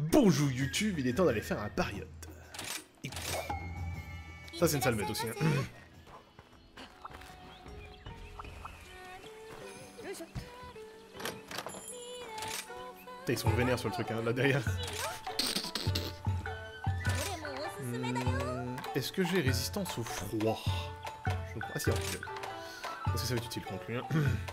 Bonjour YouTube, il est temps d'aller faire un pariot. Ça c'est une sale bête aussi. Hein. Putain, ils sont vénères sur le truc, hein, là derrière. Est-ce que j'ai résistance au froid? Je crois... Ah si, ok. Est-ce que ça va être utile contre lui, hein?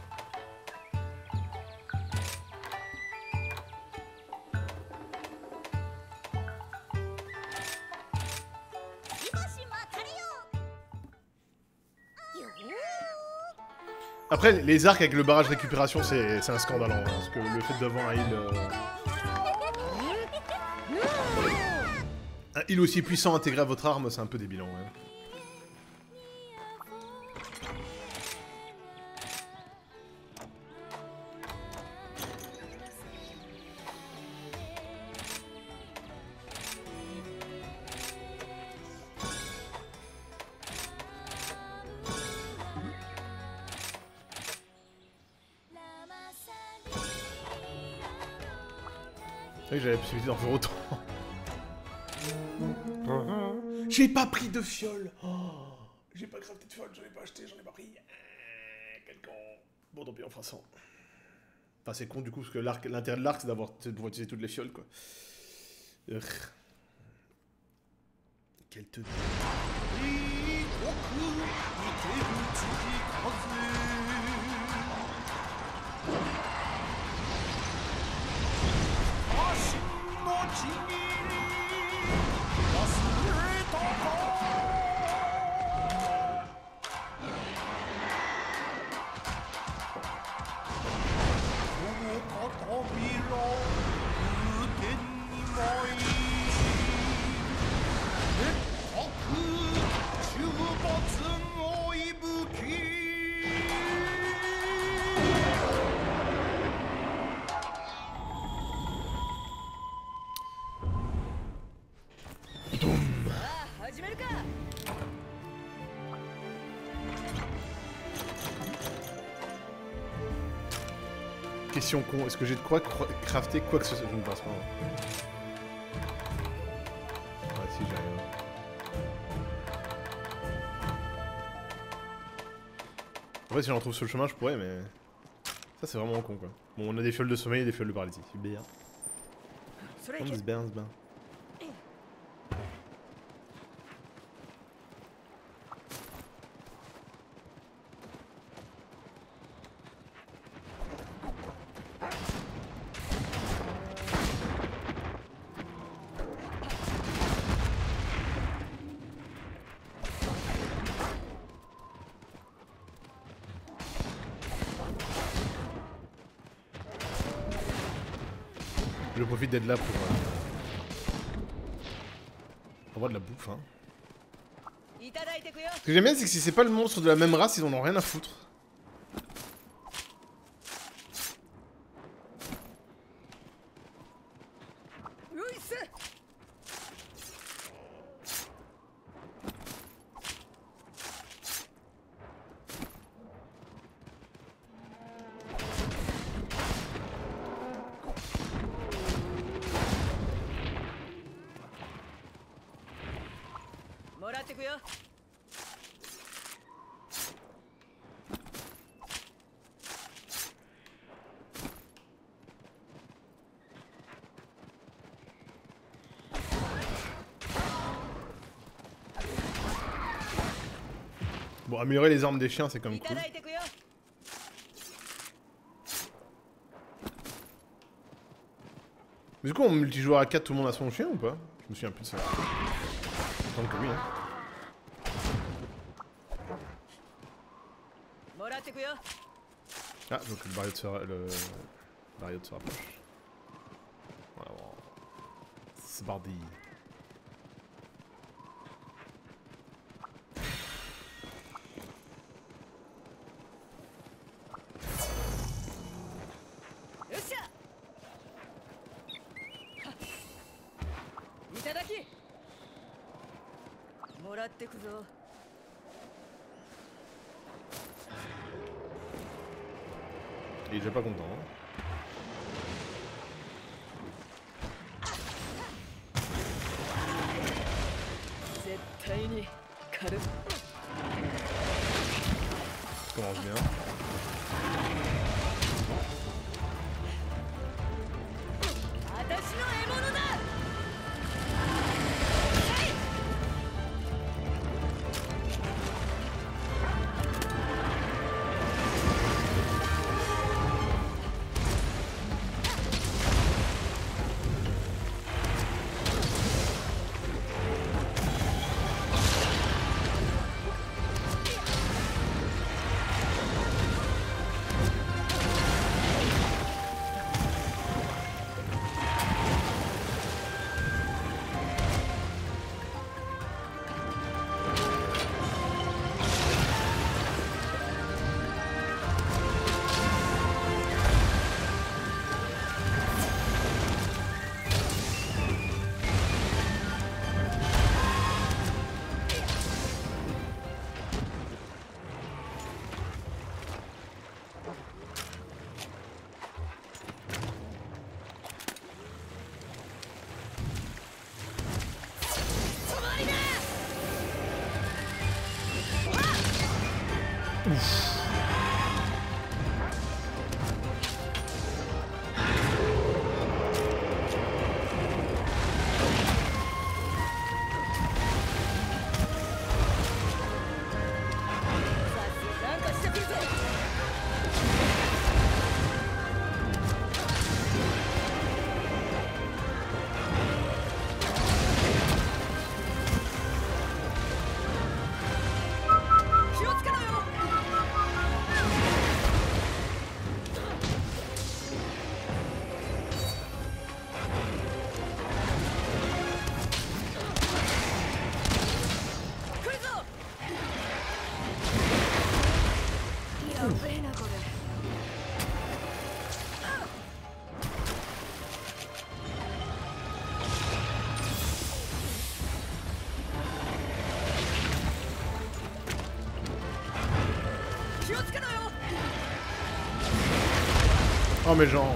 Après, les arcs avec le barrage récupération, c'est un scandale, hein, parce que le fait d'avoir un heal aussi puissant intégré à votre arme, c'est un peu débilant. Ouais. C'est vrai que j'avais la possibilité d'en faire autant. J'ai pas pris de fiole. Oh, j'ai pas crafté de fiole, j'en ai pas acheté, j'en ai pas pris. Quel con. Bon, tant pis, on fera ça. Enfin, c'est con du coup, parce que l'intérêt de l'arc, c'est de pouvoir utiliser toutes les fioles, quoi. Quelle te... Question con, est-ce que j'ai de quoi crafter quoi que ce soit? Je ne pense pas. Ouais, si j'ai rien. En fait, si j'en trouve sur le chemin, je pourrais, mais... Ça, c'est vraiment con, quoi. Bon, on a des fioles de sommeil et des fioles de paralysie. C'est bien. On se bat, on se bat. Je profite d'être là pour avoir de la bouffe, hein. Ce que j'aime bien, c'est que si c'est pas le monstre de la même race, ils en ont rien à foutre. Bon, améliorer les armes des chiens, c'est quand même cool. Mais du coup, en multijoueur à 4, tout le monde a son chien ou pas? Je me souviens plus de ça. Il semble que oui, hein. Ah, donc le barriot se rapproche. Voilà, bon. C'est bardi. Il est déjà pas content. Hein. かる。 Ça commence bien. 私の獲物だ。なんかしてくるぞ。気をつけろよ。来るぞ。やべえなこれ。気をつけろよ。 Oh mais genre...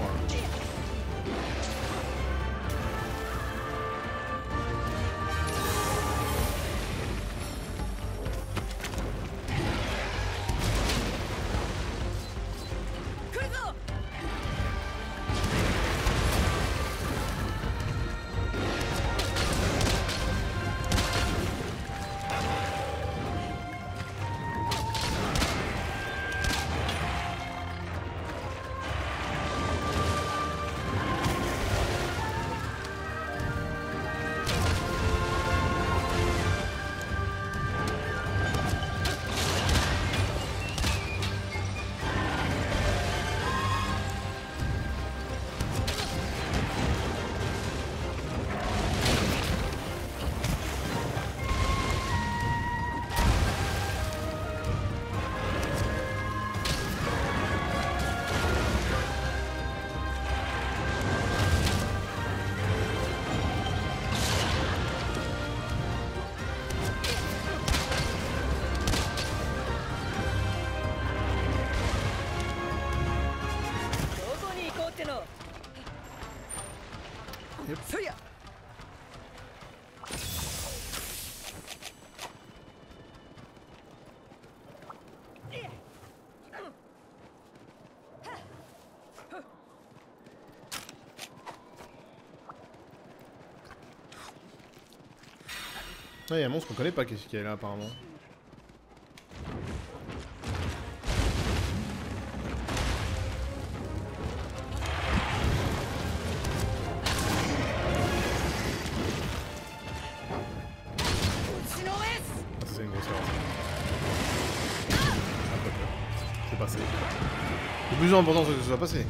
来るぞ。どこに行こうっての。そりゃ。 Ah, il y a un monstre qu'on connaît pas qu'est-ce qu'il y a là apparemment. Ah, ça c'est une grosse erreur. Ah, pas peur. C'est passé. Le plus important c'est que ce soit passé.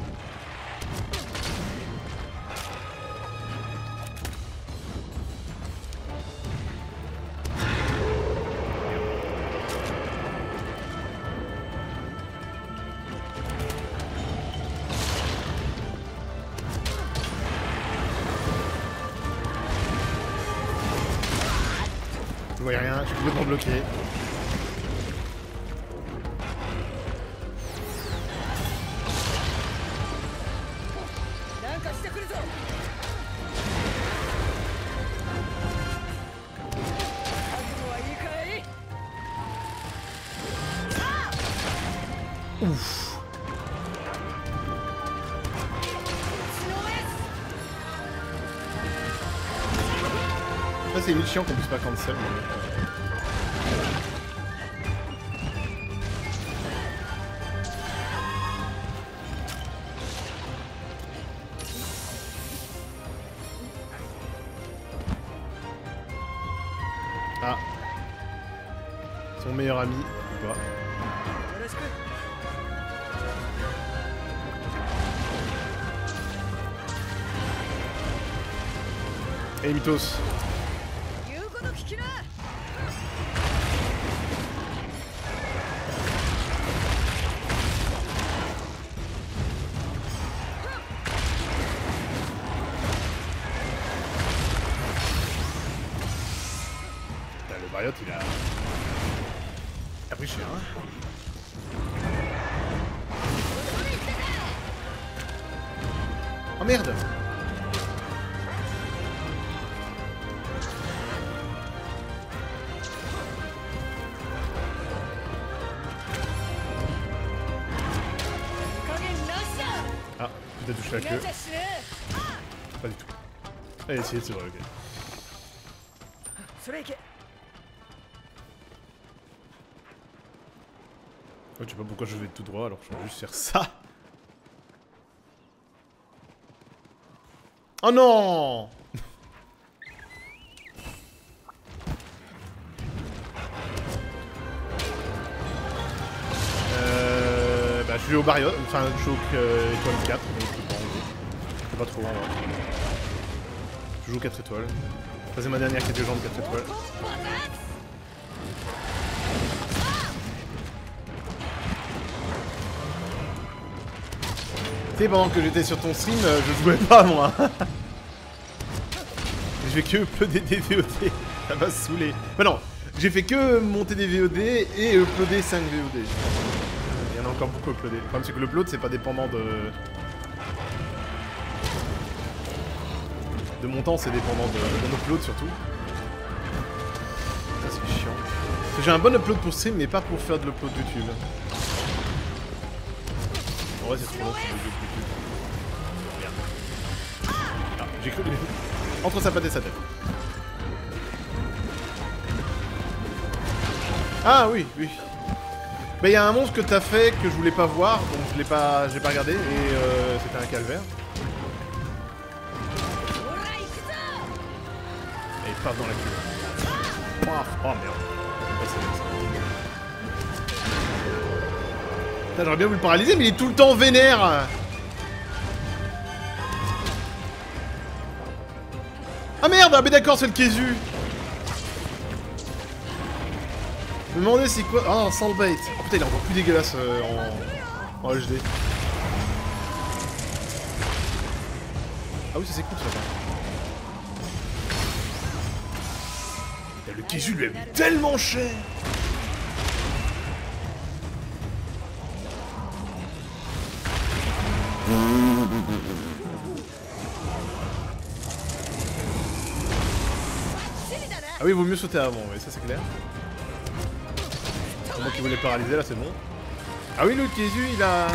Je voyais rien, je suis complètement bloqué. Là, c'est limite chiant qu'on puisse pas cancel. Ah. Son meilleur ami, ou pas. よろしく Et Mythos. 言うこと聞きな Putain, le Bariote, il a pris cher, hein. Oh merde! Ah, peut-être touché la queue. Pas du tout. Allez, c'est vrai, ok. それいけ Oh, je sais pas pourquoi je vais tout droit alors que je vais juste faire ça. Oh non! Bah je suis au Bariote, enfin je suis au étoile 4, donc je sais pas trop en vrai. Je joue 4 étoiles. Ça c'est ma dernière quête de jambes 4 étoiles. Tu sais, pendant que j'étais sur ton stream, je jouais pas moi. J'ai fait que uploader des VOD. Ça m'a saoulé. Bah non, j'ai fait que monter des VOD et uploader 5 VOD. Il y en a encore beaucoup uploadé. Le problème c'est que l'upload c'est pas dépendant de mon temps, c'est dépendant de mon upload surtout. Ça c'est chiant. Parce que j'ai un bon upload pour stream mais pas pour faire de l'upload YouTube. En vrai c'est trop long sur le YouTube. Merde. Ah, j'ai cru... Entre sa patte et sa tête. Ah oui, oui. Bah y a un monstre que t'as fait que je voulais pas voir, donc je l'ai pas regardé et c'était un calvaire. Et paf dans la queue. Paf. Oh merde. J'aurais bien voulu le paralyser mais il est tout le temps vénère. Ah merde, ah mais d'accord c'est le Kézu. Je me demandais c'est quoi... Ah, sans le bait. Oh putain, il est encore plus dégueulasse en HD. Ah oui, ça s'écoute ça. Le Kézu lui a mis tellement cher. Ah oui, il vaut mieux sauter avant, oui, ça c'est clair. C'est moi qui voulais paralyser, là c'est bon. Ah oui, le Kézu, il a...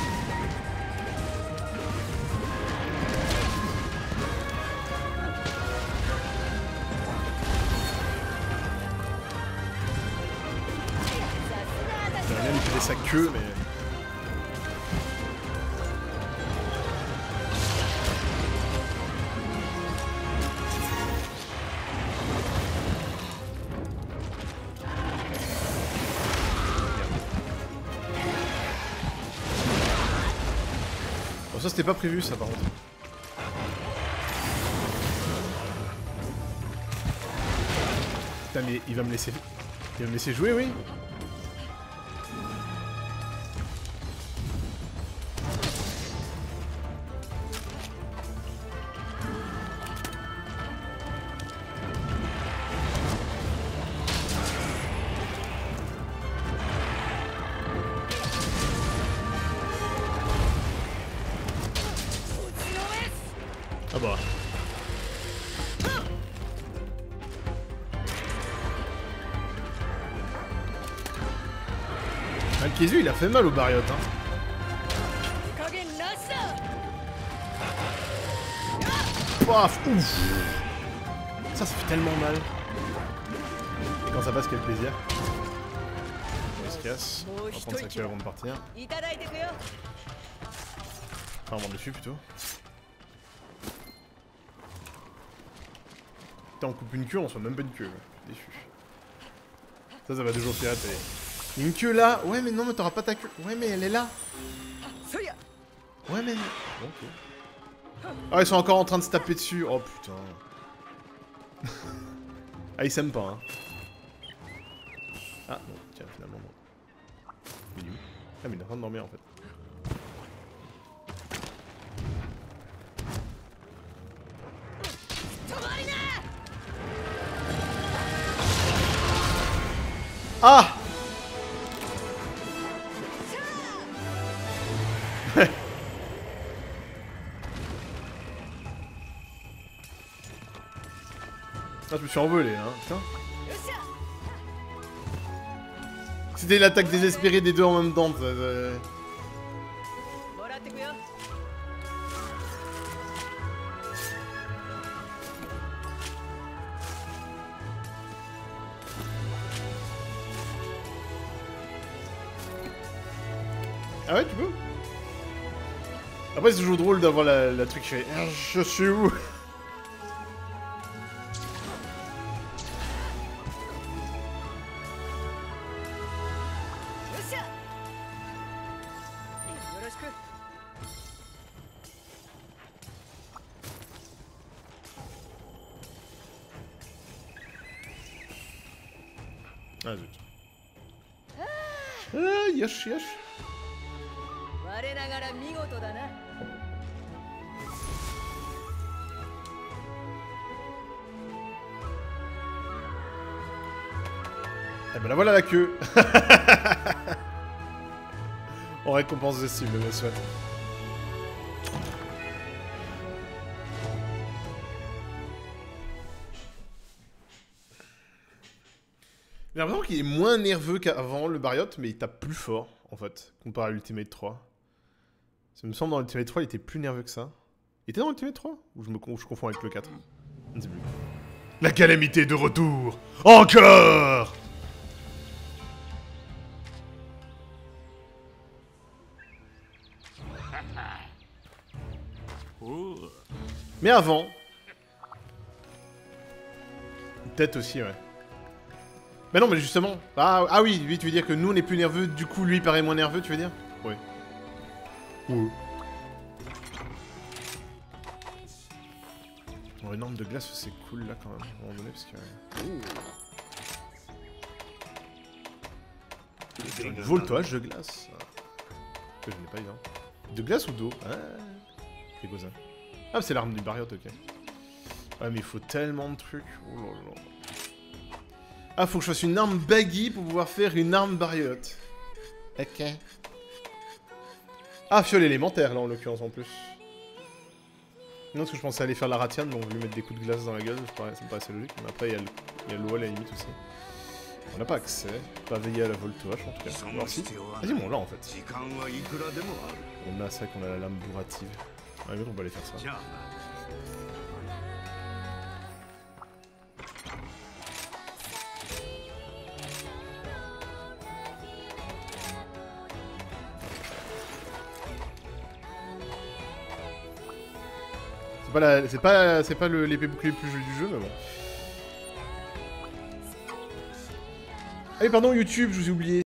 J'aurais bien lui filer sa queue, mais... Bon, ça c'était pas prévu ça par contre. Putain mais il va me laisser... Il va me laisser jouer, oui. Ah bah. Ah, le Kézu il a fait mal au Bariote hein. Paf, ouf. Ça fait tellement mal. Et quand ça passe, quel plaisir. Il se casse. On va prendre sa queue avant de partir. Enfin, on monte dessus plutôt. Putain, on coupe une queue, on soit même pas une queue. Déçu. Ça va toujours pirater. Une queue là. Ouais, mais non, mais t'auras pas ta queue. Ouais, mais elle est là. Ouais, mais... Ok. Ah, ils sont encore en train de se taper dessus. Oh, putain. Ah, ils s'aiment pas, hein. Ah, non, tiens, finalement, non. Mais il est où? Ah, mais il est en train de dormir, en fait. Ah! Ah, je me suis envolé, hein, putain. C'était l'attaque désespérée des deux en même temps. Ah ouais, tu peux? Après, c'est toujours drôle d'avoir la truc qui fait « Je suis où ?» Ah zut. Ah, yesh, yesh. Eh ben la voilà la queue. On récompense de cible, me souhaite. J'ai l'impression qu'il est moins nerveux qu'avant le Barioth, mais il tape plus fort, en fait, comparé à l'Ultimate 3. Ça me semble dans l'Ultimate 3, il était plus nerveux que ça. Il était dans l'Ultimate 3? Ou je confonds avec le 4? Je ne sais plus. La calamité de retour! Encore! Mais avant... Peut-être aussi, ouais. Mais non, mais justement... Ah oui, tu veux dire que nous on est plus nerveux, du coup lui il paraît moins nerveux, tu veux dire? Oui. Oui. Bon, une arme de glace c'est cool là quand même, à un moment donné, parce que... Un voltage de glace. Que je n'ai pas eu, hein. De glace ou d'eau? Ah, c'est quoi ça? Ah, c'est l'arme du Barioth, ok. Ouais, mais il faut tellement de trucs. Oh là là. Ah, faut que je fasse une arme baggy pour pouvoir faire une arme Barioth. Ok. Ah, fiole élémentaire, là, en l'occurrence, en plus. Non, parce que je pensais aller faire la ratiane, donc lui mettre des coups de glace dans la gueule, ça me paraissait logique. Mais après, il y a l'eau à la limite aussi. On n'a pas accès. Pas veiller à la voltage, en tout cas. Alors si. Vas-y, bon, là, en fait. On a ça qu'on a la lame bourrative. Ah, mais on va aller faire ça. C'est pas l'épée bouclier le plus joli du jeu, mais bon. Ah oui, pardon, YouTube, je vous ai oublié.